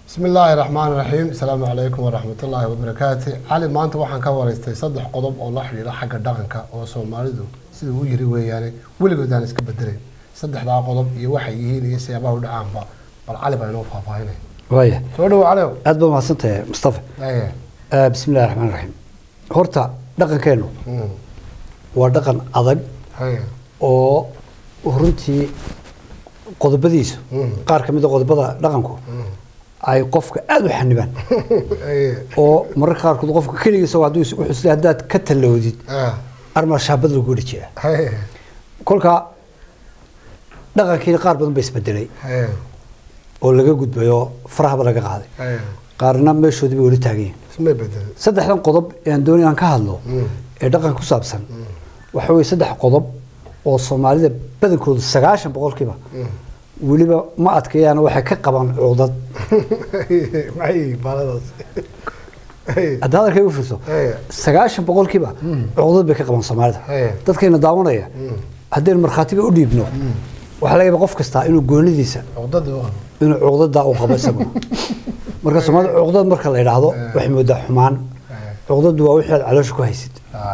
بسم الله الرحمن الرحيم السلام عليكم ورحمة الله وبركاته علي ما أنت وحن كوارستي صدق قضب الله حلي حق دقنك وصوماليدو سيد وجري وياني ولي قدان اسك بدرين صدق دا قضب يوحي يهيني يسيابه ودعان با بل علي بينو فافاهيني وايه سودو علي أدبا ما صنت مصطفى ايه بسم الله الرحمن الرحيم هورتا دقن كينو ودقن أضق ايه oo runtii qodobadiisu qaar ka mid ah qodobada dhaqanku ay qofka aad u xanibaan oo mararka qaar qofka kaligiisa waa haduu u xusay hadaad ka talowdid arma shaabad lagu dhijaa kolka dhaqankii qaar badan bay isbedelay oo laga gudbayo faraha laga qaaday qaarna meeshoodii bay wali taageen saddexdan qodob ee doonayaan ka hadlo ee dhaqanka ku saabsan waxa way saddex qodob oo Soomaalida badankoodu 90% waliba ma adkeeyaan waxa ka qaban cudad maxay baladaas hadda ka fiirso 90% cudad bay ka qaban Soomaalida dadkeena daawanaya hadeen marxatiga u dhiibno waxa laga yaabaa qof kasta inuu goonidiisa cudada uu qabo isagu marka Soomaalida cudad marka la yiraahdo wax moodaa xumaan cudadu waa wixii caloosha ku haysid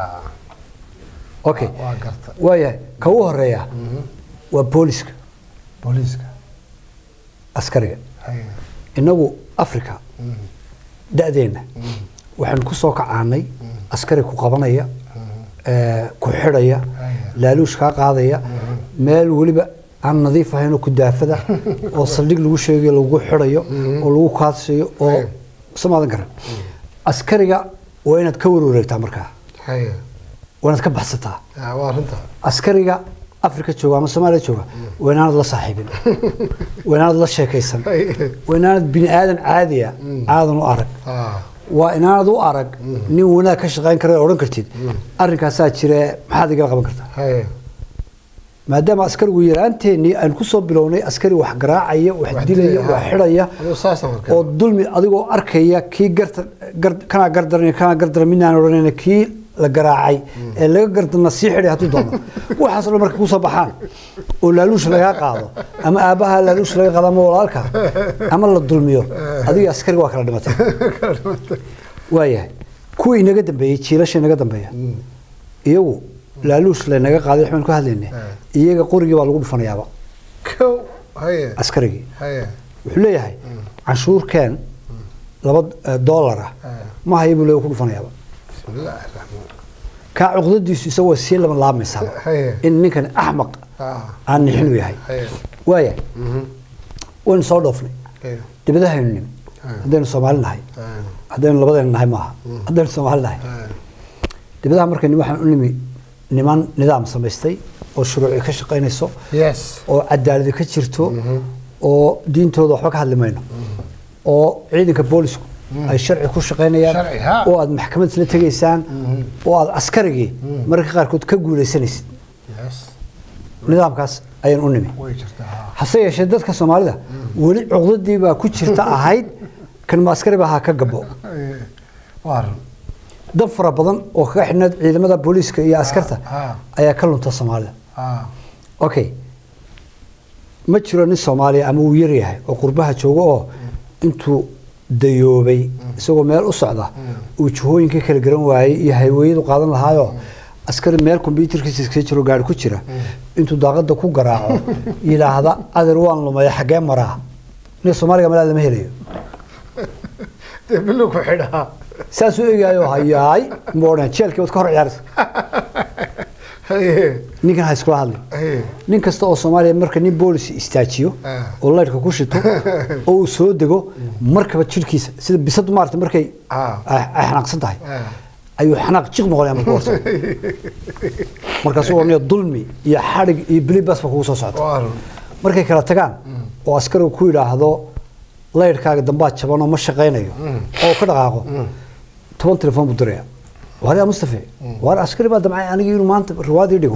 اوكي وياه كو هريا وبوليسك عسكريه انو افريكا دادينا waxaan ku soo kacaanay askari ku qabanaya ku xiraya laaluush ka qaadaya meel waliba aan nadiif ahayn ku daafada oo saldhig lagu sheegay lagu xirayo oo lagu kaadsayo oo samaadan garan askariga waa inaad ka wareegtaa markaa وانا كبحثتها وارنتها عسكرية أفريقيا جوا ما سوماليا جوا وانا الله صاحبين وانا الله شاكيسن وانا بني آدم عادية عادن وأرق وانا ذو أرق نيونا كشغان كره أورن كرتيد أرنك ساتشرة هذا قال قبل كرتا ما دام عسكري وير أنت ني أنكسب بلوني عسكري وحجراعية وحديلية وحرية والظلم أديكو أركية كي كان قدر منا نورنا كي لقراعي اللي قرد النصيحة اللي هتدوم وحصل مركب صباحان ولا لوش لها قاضي أما أباها لا لوش لها قاضي مولالك أما الله الظلميور هذه عسكري واكرة دمتها وياه كوي نقدم بيه تشيلش نقدم بيه يو لا لوش لها قاضي يحمل كهذينه يجا قرقي والقول فنيابا كو هي عسكري هي وحليه هاي عشور كان لبض $1 ما هي بلو كل فنيابا بسم الله الرحمن كعقدتي يسوي سلم الله مسحب إن كان أحمق عن حلو هاي ويا وين صادفني تبدأ هني هذين سومالنا هاي هذين لبضنا هاي معها هذين سومالنا هاي تبدأ أمرك إني واحد نمي نمان نظام سمستي والشروع كشقين السوق أو عدالة كشرتو أو دين توضح وك هذا المينو أو عيدك بوليس الشرع كل شقينيان واد محكمة لتجيسان واد عسكري مركز غير كنت كقول سنس نظام كاس أين أنمي حسيا شدت كسومالي ولي عقدة دي بقى كل شرطة هايد كان معسكري بها كجبو ضفر بدن وإحنا إذا ماذا بوليس يا عسكرته أي كلهم تصومالي أوكي ما تشرون الصومالي أما ويريها وقربها شوقه أنتو dayoobay isagoo meel u socda oo jihooyinka kala garan waayay iyo haywayadu qaadan lahaayo askari meel computerkiisa iska jiro gaar ku jira intuu daaqada ku garaaco ilaahda adar waan lumay xagee maraa nin Soomaaliga ma lama helayo bilu ku xidhaa saasu eegayo hayay moodaan jeelka wad ka hor ciyaarto ninkan ha isku hadlay nin kasta oo Soomaaliya marka nin boolis istaajiyo oo leerka ku shito oo soo dego markaba jirkiisa sida bisad maartay markay xanaaqsan tahay ayuu xanaaq jiq noqonaya markuu horto markaas uu wanaag dulmi iyo xarig iyo bilibas ku soo socdo markay kala tagaan oo askarigu ku yiraahdo leerkaaga dambaa jaban oo ma shaqeynayo oo ka dhaqaaqo 10 telefoon buu diray وهذا مصطفى وهذا عسكري بعد معي أنا جيرو مانت روادي ديكو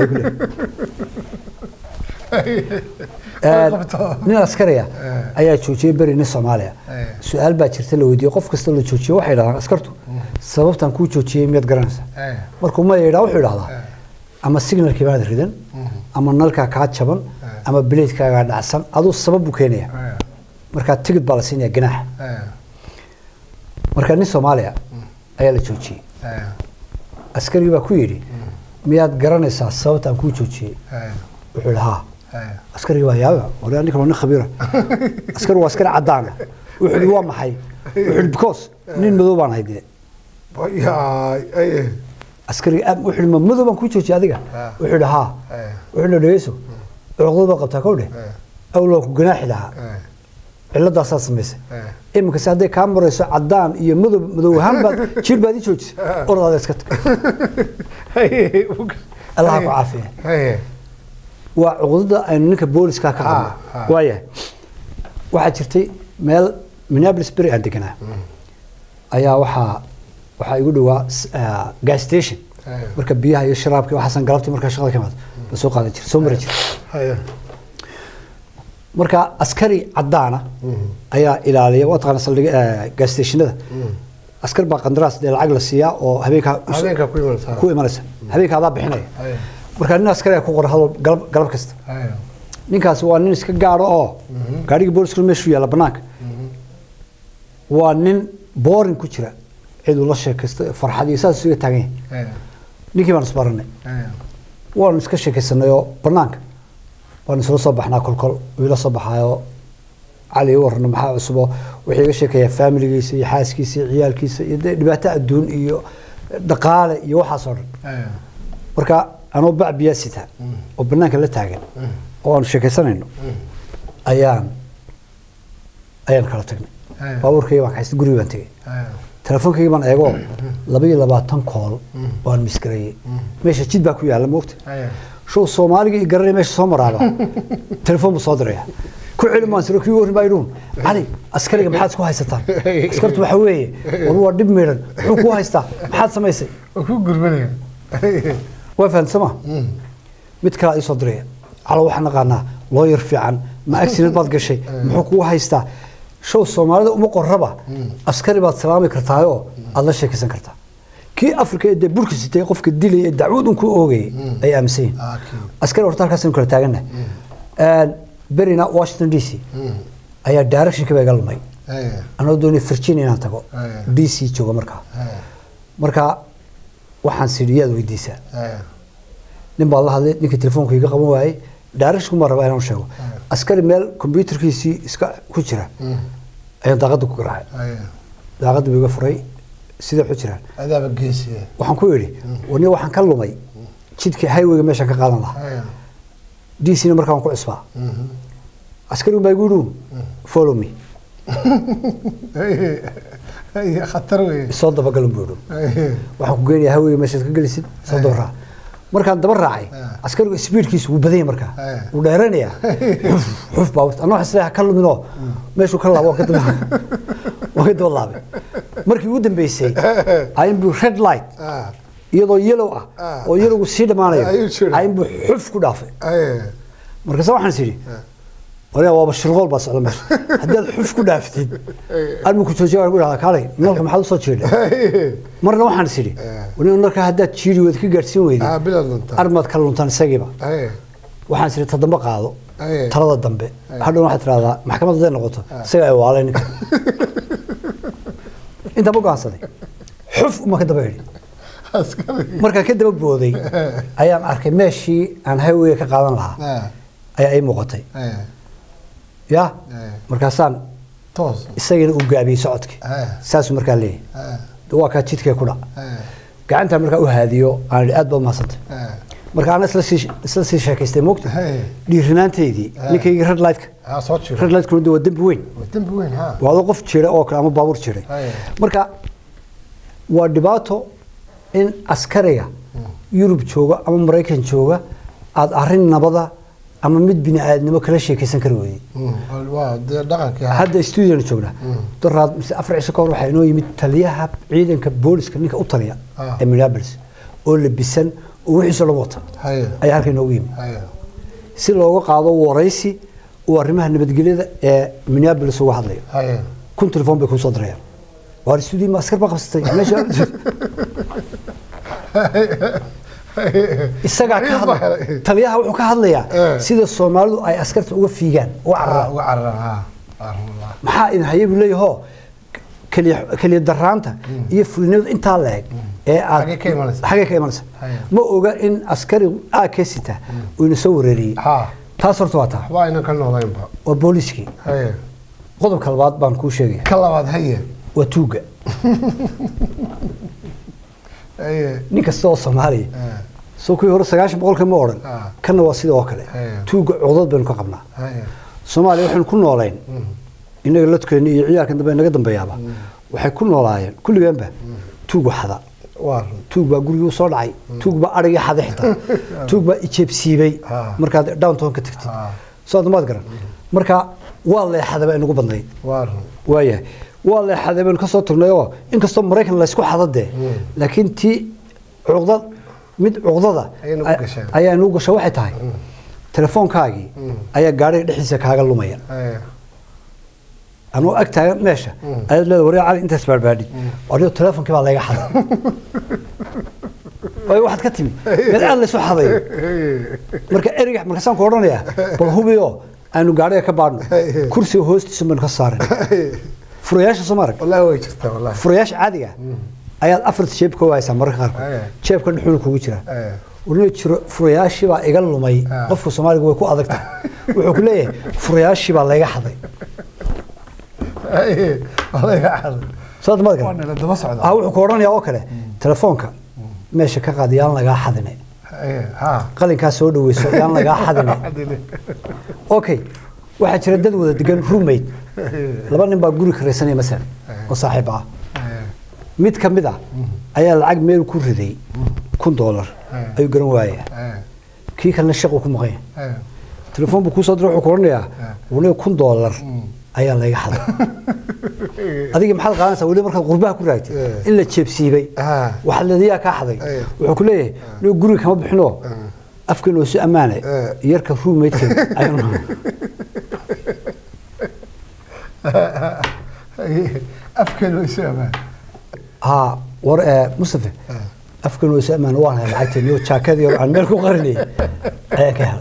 من العسكرية أيها تشوشي بري نص مالها سؤال باكر له ودي قف كستلو تشوشي واحد على عسكرته سبب تنكو تشوشي 100 جرانس مركو ما يراوح ولا هذا أما السجن الكبار ردن أما النلك كعاد شبن أما بليت كعاد عسل هذا السبب بكينيا marka tigid baa la siinaya ganaax marka nin Soomaaliya ayaa la joojiyay askari baa ku yiri miyaad garanaysaa sababta aan ku joojiyay wuxuu lahaa askari waa yaaba wala ninka waa khabiir askari waa askari cadaan wuxuu waa maxay wuxuu because nin madow baan hayde askari wuxuu madow baan ku joojiyay adiga wuxuu lahaa wuxuu dhageyso cuqdada qabta ka dheh awlo ku ganaaxi lahaa cilada asaas sameysay imika saade ka marayso cadaan iyo madow ahaan baad jir baad joojisay orada iska tag Allah ku caafiye waa cuqdada ay ninka booliska ka qabo waayahay waxa jirtay meel Minneapolis bari aan deganaa ayaa waxa igu dhawaa gas station marka biyaha iyo sharaabka waxa san galabtii marka shaqada ka maad soo qaadan jir soo maray jir marka askari cadaana ayaa ilaaliya waqtigan saldhiga gas stationada askar baa qandaraas de lacag la siiyaa oo habeenka ku imanaysa habeenka adaa bixinaya marka nin askari ku qoran hadal galab kasta ninkaas waa nin iska gaaro oo gaariga booliska meeshu yaala banaanka waa nin boring ku jira cid ula sheekaysto farxad iyo saas uga taagan ninkii baan isbaranay waan iska sheekaysanay oo banaanka waan soo baxnaa kolkol wiila soo baxayo cali warna maxaa cusbo wixii iga sheekaya familigiisa iyo xaaskiisa iyo ciyaalkiisa iyo dhibaato adduun iyo dhaqaale iyo waxa soo dhan marka anoo bacbiya sita oo banaanka la taagan oo aan sheekaysanayno ayaan kala tagnay baabuurkayga baan kaxaystay guriga baan tagay telefonkayga baan eego 22 kool waan misgareeyay meesha jid baa ku yaala moogta شو الصومالي يقرر ماشي صومر هذا تلفون بصدره كل علم ما سلوك يورن بايرون علي عسكري محاد كو هايستان عسكرت وحويه والله دب ميرن كو هايستا محاد سميسي كو غربني وفن سما متكلا اي صدره على waxaan naqaana loo yarfiican ma accident baad gashay muxuu ku haystaa show Soomaalida uma qorraba askari baad salaami kartaayo aad la sheekaysan kartaa كي أفريقيا ده بركس تي قف كدلي دعوة كو أوجي أي أمسين أسكر ورطال كاسن كل تاجنا برينا واشنطن دي سي أي دايركشن كبير قال ماي أنا دوني فرشيني ناتقو دي سي شو مركا وحن سيرياد ويديسا نبى الله هذا نك تلفون كي قاموا واي دايركشن مرة بقى أنا شو أسكر ميل كمبيوتر كيسي إسكا كوتشرا أي داقد كوكرا داقد بيقفري sida xujiraan adaaba geesiye waxaan ku yiri wani waxaan ka lumay jidka highway meesha ka qaadan lahaa diisina markaan ku cusbaa askari baa igu follow me ay khatar weey soo daba galan buudo waxaan ku geeyay highway meesha ka galisid soo daba markaan daba raacay askarigu speedkiisu wuu badan yahay markaa uu dheeranaya xuf baawt anoo xisay ka lumino meeshu ka laabo ka daba وهذا والله مركي ودن بيسي عين بو red light iyadoo yellow ah oo yellow si dhamaanayo عين بو xuf ku dhaafay markaas waxaan siri wala waa bashirqol bas ala meesha hadii xuf ku dhaaftid almu ku soo jawaab ula kaalay nolka maxaa soo jeeday marna waxaan siri wani marka haddaad jiiri wad ka gaarsiin weyday armad ka luntan isagiiba waxaan siri tadamba qaado talada dambe hadhow waxa tiraahdaa maxkamadda noqoto isaga ay waaleen inta buu gaansaday xuf uma ka daba yiri marka ka daba booday ayaan arkay meeshii aan highway ka qaadan lahaa ay muuqatay ya markaasaan toos isagana u gaabiyay socodkii saas markaa leeyahay waa ka jidkay ku dhac gacanta markaa u haadiyo aan aad baa maasantay marka aan isla sii sheekaystay moogta dhiirinaanteedii ninkayga red light red light kuna waa dambi weyn waa qof jira oo kale ama baabuur jiray marka waa dhibaato in askariga Yurub jooga ama Mareykan jooga aad arrin nabada ama mid bini'aadnimo kala sheekaysan kar weeyay waa dhaqanka hadda studio joogna daraad mise afar cisho ka hor waxa inoo yimid taliyaha ciidanka booliska ninka u taliya ee Minneapolis oo labisan وحش لوطة أي حركة نويم si looga qaado waraysi oo arrimaha nabadgelyada ee Minneapolis waxa hadlay kun telefoon bay ku soo dirayaan war studio ma askar ba qabsatay meesha isaga ka hadlay taliyaha wuxuu ka hadlayaa sida Soomaalidu ay askarta uga fiigaan oo carra maxaa in hayb leeyahay kaliya daraanta iyo fulinimada inta leeg ee aad xagee ka imanaysa ma oga in askari aakesita uu soo wareeriyay taas horta waa taa waa inaan ka noolaynba waa booliskii qodobka labaad baan kuu sheegay ka labaad haye waa tuuga nin kasta oo Soomaali soo kuwii hore 90% ma oran kana waa sidoo kale tuuga codad baan ka qabnaa Soomaaliya waxaan ku noolayn inaga la tukeenay iyo ciyaarkan dambe naga dambeeyaba waxay ku noolaayeen kulligaanba tuug waxada tuug baa guriga soo dhacay tuug baa ariga xada xitaa tuug baa ijeebsiibay marka downtown ka tagtay soo damaad garan marka waa la xadaba inagu badnay waayahay waa la xadaba ka soo turnayo in kastoo Mareykan la isku xadade laakiin tii cuqdad mid cuqdada ayaa inuu gasho waxay tahay telefoonkaagi ayaa gaariga dhexdiisa kaaga lumaya anoo ag taagan meesha aad leedahay wareer cali intaas barbaadi wariyo telefoonka baa laga xaday way waxaad ka timi meel aan la soo xaday marka eriga markaan ku oranayaa bal hubiyo aanu gaariga ka baadno kursiga hoostiisa man ka saaran furayaasha Soomaaliya wallahi way jirtaa wallahi furayaasha caadiga ayaad afar jeeb ka waaysan marka qaar jeebka dhuxul kugu jira ولو فرياشي با إيجال لومي قفكو سومالي قوي كو أدكت وحكوا ليه فرياشي با لايق حظي إيه لايق حظي صاد ما وانا لدى مصعد أو حكوران يا أوكله تلفونك ماشي كقاضيان لايق حظني إيه ها قلنا كاسود ويسويان لايق حظني أوكي واحد تردد وده دقن روميت لبنا نبغى نقول كريسانية مثلا وصاحبها ميت كم بدا أيها العقد ميل كوري $1 أي جرام وايه كي كان الشقة كم غير تلفون بكوس أدرو حكورنيا وليه $1 أيها لا يحضر هذيك محل قانس وليه مركز غربها كرايت إلا تشيبسي بي وحل ذي كحضي وحكوليه لو جرو كم بحنو أفكر إنه شيء أمانة يركب فوق ميتين أيوة أفكر إنه شيء أمانة مصطفى أفكر إنه شيء أمانة وانا لعبت نيو شاكدي عن ملكو قرني كهذا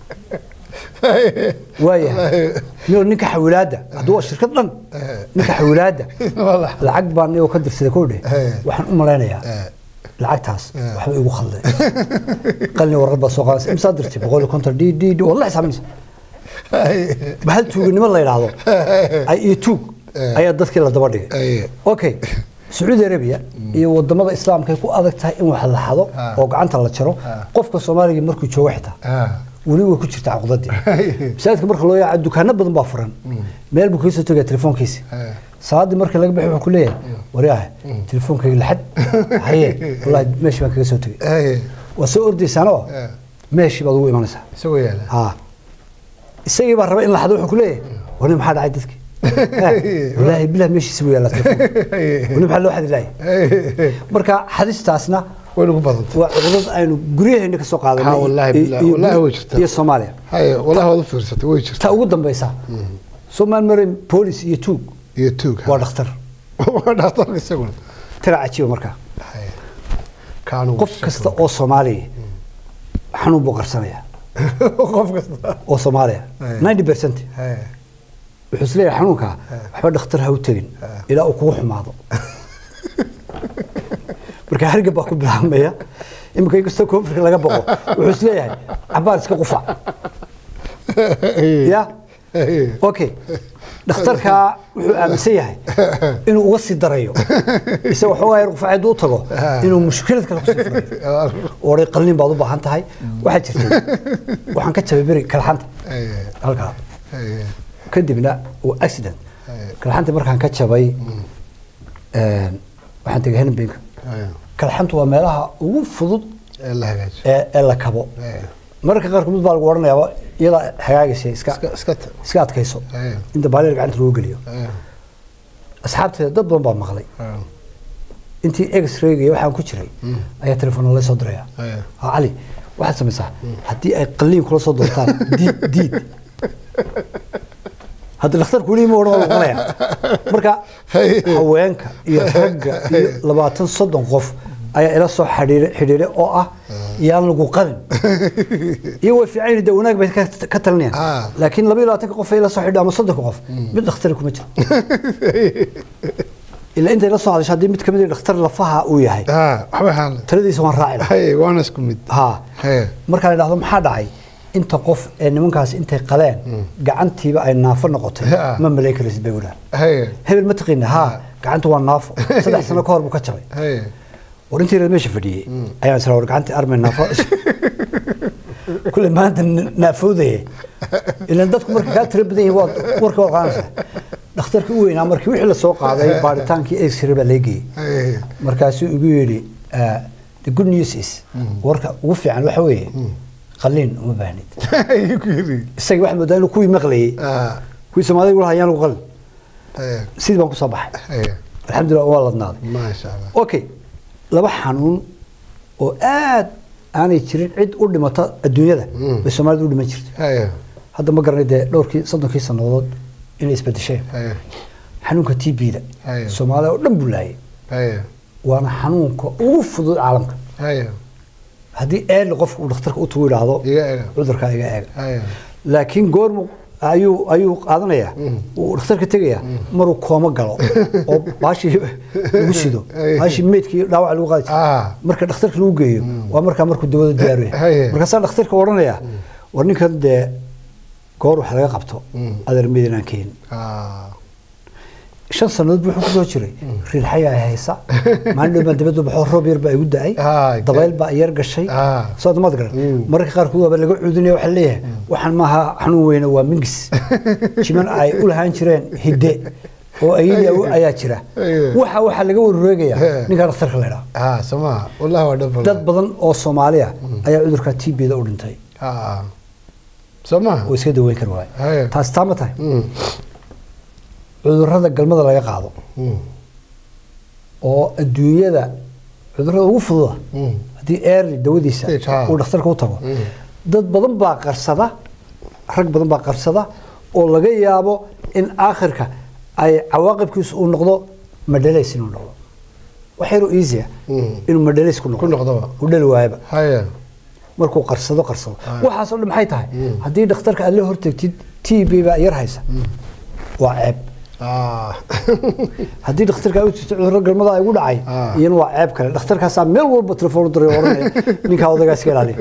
وياه نيو نكح ولاده هذا الشركة ضن نكح ولاده العقد بان نيو كدر سيكوني وحن أمرنا يا العكاس وحبي يقول خلي قالني ورغب السوق مصدرتي بقول كونتر دي والله حسابني بهل توقني والله يلعبوا أي توق أي ضدك إلى دبردي أوكي سعودية عربية يوضم الإسلام كيكو أذكتها إن واحد لحظة وقعنت الله تشرو قفك الصومالي مركو شوحته وليه كنت تعقدتي ساعتك مركو لو يعدو كان بدن بافرن ميل بكيسة تجي تليفون كيسي صاد مركو لقى بحب كلية ورياه تليفون كي لحد هي والله ماشي ما كيسة تجي وسؤال دي سنة ماشي بدو إيمانسها سوي له السيء برا إن لحد كلية وانا محل عدتك والله بالله ماشي سوي له تليفون وانا محل واحد لاي مركا حديث تاسنا وين قبضت وقبض أنو قريه إنك سوق هذا والله بالله والله وجرت هي الصومالية هاي والله هذا فرصة وجرت تقدم بيسا ثم مريم بوليس يتوق ودكتور ودكتور يسوون ترى عشيو مركا كانوا قف كست أو صومالي حنو بقرصانية قف كست أو صومالية 90% وحسلي حنوكا حبا دكتورها وتجين إلى أقوح معه marka hargab ku bilaabmaya imika isto koonfurka laga baqo wuxuu isleeyahay cabaar iska qufa ya okay dhakhtarka wuxuu aaminsan yahay inuu uga sii darayo isagoo xoogaa qufaacid u tago inuu mushkilad kale ku sii furo oo qalliin baad u baahan tahay waxa jirtay waxaan ka jabay bari kalxanta halka kadibna oo accident kalxanta markaan ka jabay waxaan tagay Hanbinka kalxantu waa meelaha ugu fudud ee la kabo marka qaar kumid baa lagu waranayaa iyada hagaagaysa iska adkayso inta baalir gacanta loo geliyo asxaabteeda dad badan baa maqlay intii x-ray waxaan ku jiray ayaa telefoon la soo diray cali waxaad samaysaa haddii ay qalliin kula soo doortaan diid هذا الاختار كلي ما هو قناع مركا هوانك يا حاجة لبعتن صدق قف ayaa ila soo xidhiidhay oo ah yaan lagu qalin iyo way fiican de wanaag bay ka talinayaan laakiin 22 qof ay la soo xidhiidhay ama 30 qof mid dhakhtar kuma jiro ila inta la soo hadashay mid kamid ah dhakhtar lafaha uu yahay waxba xal taladiisa waan raacay hay waan isku mid marka la dhahdo maxaa dhacay inta qof ee nimankaas intay qaleen gacantiiba ay naafo noqotay ma maleekaraysid bay wadaan hebel ma taqina gacanta waa naafo 3 sano ka hor buu ka jabay warintii reer meesha fadhiyay ayaa isla war gacantii armay naafo kulli maanta naafooday ilaa dadku marka ka tirada badan yihiin warka waqaanaysa dhakhtarka u weynaa markii wixii la soo qaaday baaritaankii X-ray baa leegay markaasuu ugu yiri the good news is warka ugu fiican waxa weeye qalliin uma baahnid isaga wax moodaa inuu kuwii maqlayay kuwii Soomaaliga u hayaan lagu qalin sidii baan ku soo baxay alxamdulillah waa ladnaaday ma sha Allah okay laba xanuun oo aad aanay jirin cid u dhimata adduunyada bay Soomaalidu u dhiman jirtay hadda ma garanay dhowrkii 30 sanadood inay isbedeshay xanuunka TB-da Soomaaliya oo dhan buu laayay waana xanuunka ugu fudud caalamka haddii qofku uu dhakhtarka u tuuro yiraahdo cudurka iga eeg laakiin goormu ayuu qaadanaya uu dhakhtarka tagaya maruu kooma galo oo baashi ugu shido baashi meedkii dhaawac lagu qaadi marka dhakhtarka lagu geeyo waa markuu dawada diyaariyo markaas dhakhtarka oranaya war ninkan goor wax laga qabto adeer meedinaan keen 5 sanadood buu ku soo jiray riixaya haysa maalin dhow dibadda baxo roob yar baa igu daay dabayl baa yar gashay soo damad garan marka qaar kuwa laga cuudinay waxa leeyahay waxaan maaha xanuun weyn waa mingis jiman ay u lahaan jireen hidde oo ayaa jira waxa laga wareegaya ninka dhakhtarka la yiraahdo sama wallahi waa dad badan oo Soomaaliya ayaa cudurka TB-da u dhintay sama oo iska daweyn kar waay taas taamata cudurrada galmada laga qaado oo adduunyada cudurrada ugu fudud hadii dawadiisa uu dhakhtarka u tago dad badan baa qarsada rag badan baa qarsada oo laga yaabo in aakhirka ay cawaaqibkiisu uu noqdo madhalays inuu noqdo waxay easy inuu madhalays ku noqdo u dhal waayba markuu qarsado waxaas oo maxay tahay hadii dhakhtarka aad la hortagtid TB baa yar haysa waa ceeb haddii dhakhtarka uu jirto cudurro galmada ay ugu dhacay iyana waa ceeb kale dhakhtarkaas meel walba telefoon u diray oranaya ninka odaygaas ka ilaaliya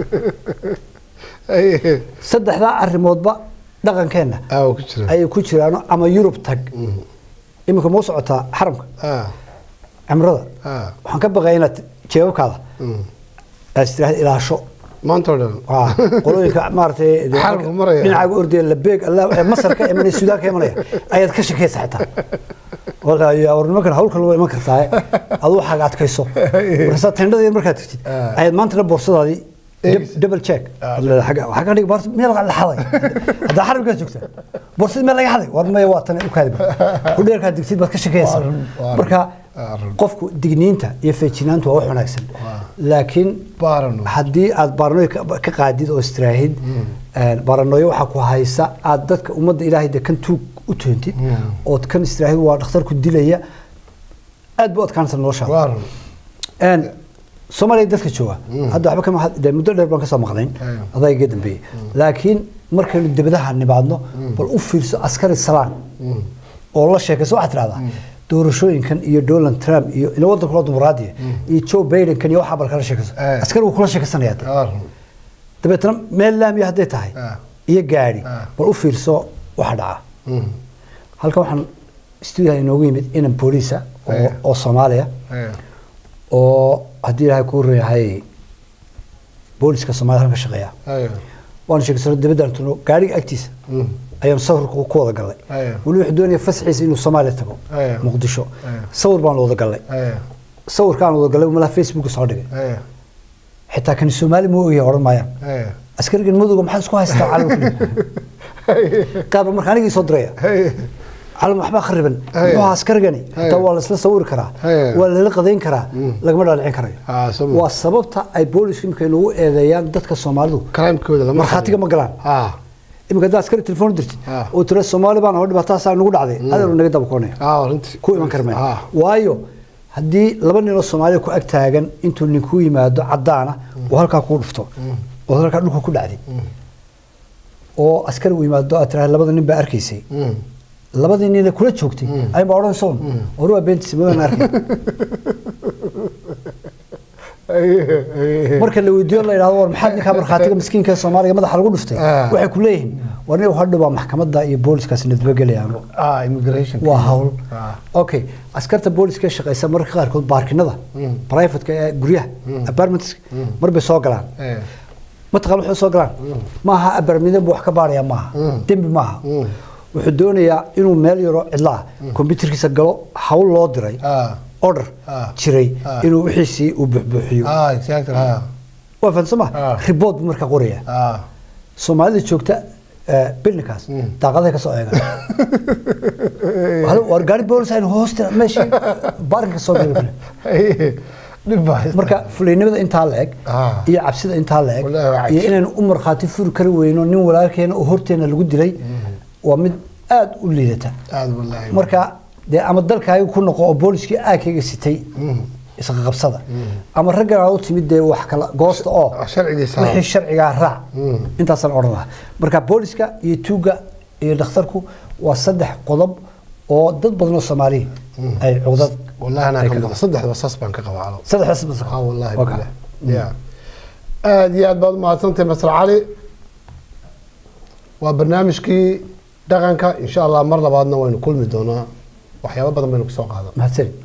saddexda arrimoodba dhaqankeena ay ku jiraan ama Yurub tag imika ma socota xaramka amrada waxaan ka baqay inaad jeebabkaada astiraad ilaasho maanta qolooyinka maartay dhinaca ordeen la beeg Allah masarka imanay Suudaanka imanay ayaad ka shaqeysaa xitaa wallahi yaa warna markan hawlka loo iman kartaa adoo xaga adkayso marka tendada markaad tagtid ayaad maanta boorsadaadii double check waxa ka dhig boorsa meel la xaday hada xarbiga joogta boorsada meel laga xaday war ma waa tan u kaadiba ku dheerka digsid baad ka shaqeysaa marka qofku digniinta iyo feejinaantu waa wax wanaagsan laakiin haddii aad baaranoy ka qaadid oo istiraahid baaranoy waxa ku haysa aad dadka ummadda Ilaahay kan tuug u toontid oo kan istiraahid waa dhakhtarku dilaya aad buu adkaansan nolosha Soomaaliya dadka jooga hadda waxba kama muddo dheer baan ka soo maqnayn adayga dambe laakiin markaynu dibadaha nibaadno bal u fiirso askari salaan oo la sheekayso waxa tiraahdaa doorashooyinkan iyo Donald Trump iyo in wadanka loo dumaraadiyo iyo Joe Biden kan iyo waxa bal kala sheekayso askari uu kula sheekaysanaya dabeetana meel laami haday tahay iyo gaari bal u fiirso waxa dhaca halka waxaan studio inoogu yimid in booliska oo Soomaaliya oo hadii ay ku reehay booliska Soomaaliya ka shaqeeya waan sheegay dibadda intuu gaariga agtiisa ayaan sawir ku wada galay wali wuxuu doonayay fasxiisa inuu Soomaaliya tago Muqdisho sawir baan wada galay sawirkaan wada galay ma Facebook soo dhigay xitaa kan Soomaali ma ogeey oran maayaan askarigan madowga maxaa isku haystaa caalamka qaab markaan aniga soo diray على محبة خربن وها سكرجني توا لسه صور كرا ولا لقدين كرا لقمة على العين كرا والسبب أي بوليس يمكن هو إذا يندتك الصومالو كلام كذا لما خاتك مقلان يمكن ده عسكري تلفون درت وترى الصومالي بان هو بتاع نقول عليه هذا اللي نقدر بكونه أنت كوي من كرمه وايو haddii laba nin oo Soomaaliya ku ag taagan intuu nin ku yimaado cadaana oo halka ku dhufto oo halka dhulka ku dhacday oo askari u yimaado atraha labada nin ba arkaysay labada nin ee kula joogtay ay ba oran soon oo ruwa beentiisa ma arkay marka la weydiiyo la yiraahdo war maxaad ninka marxaatiga miskiinka Soomaaliga madaxa lagu dhuftay waxay ku leeyihiin warna waxa dhaba maxkamadda iyo booliskaas nabadgeliyaan immigration waa hawl okay askarta booliska shaqeysa marka qaar kood baarkinada private ka guryaha apartments marba soo galaan ma taqaan wuxuu soo galaan maaha apartment wax ka baaraya maaha dambi maaha wuxuu doonayaa inuu meel yaro cidla computerkiisa galo hawl loo diray order jiray inuu wixiisi u buuxiyo exactly waa fansama report marka qoraya Soomaalida joogta bilnikaas daaqadaha ka soo eega war gaari boolis ay hoosta meeshii baarka soo galay marka fulinimada inta la eg iyo cabsida inta la eg iyo inaan u marxaati fur kari weyno nin walaalkeena oo horteena lagu dilay waa mid aad u liidata marka de ama dalkaaga ku noqo oo booliskii aakayga sitay isaga qabsada ama ragga oo timid de wax kala goosta oo wixii sharciga raac intaasan oranaha marka booliska iyo tuuga iyo dhakhtarku waa saddex qodob oo dad badan oo Soomaali ay cudad wallahi ana ka saddex wasas baan ka qabaa saddex wasas wallahi ya aad iyo aad baad maadsantahay Masar Cali waa barnaamijkii dhaqanka insha Allah mar labaadna waynu kulmi doonaa waxyaabo badan baynu ku soo qaadan mahadsan